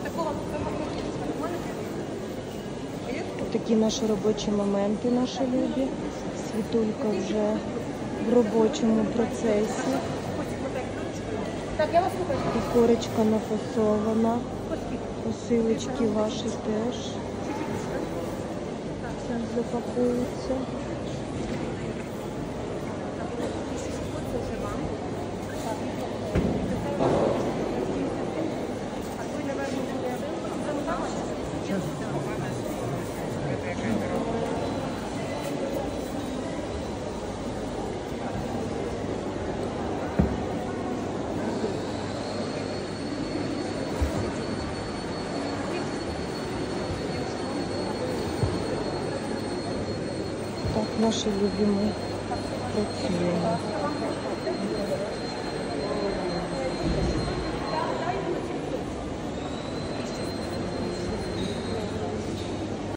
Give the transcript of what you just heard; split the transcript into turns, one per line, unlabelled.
Такі наші робочі моменти, наші любі. Світулька вже в робочому процесі. Корочка нафасована. Посилочки ваші теж. Зараз запакуються. Так, наші любимі працюємо.